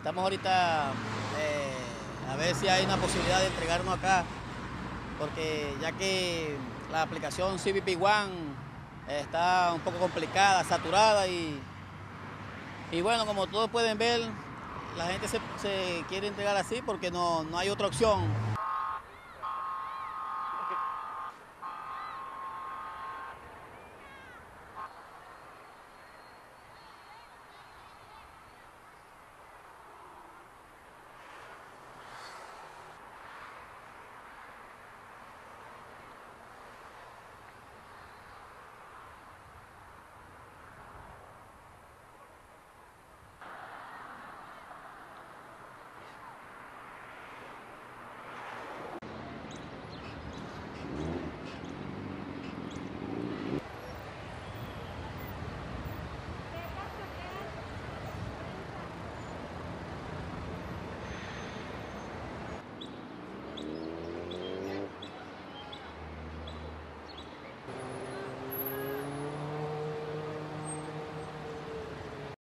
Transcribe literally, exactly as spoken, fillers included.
Estamos ahorita eh, a ver si hay una posibilidad de entregarnos acá, porque ya que la aplicación C B P One está un poco complicada, saturada y, y bueno, como todos pueden ver, la gente se, se quiere entregar así porque no, no hay otra opción.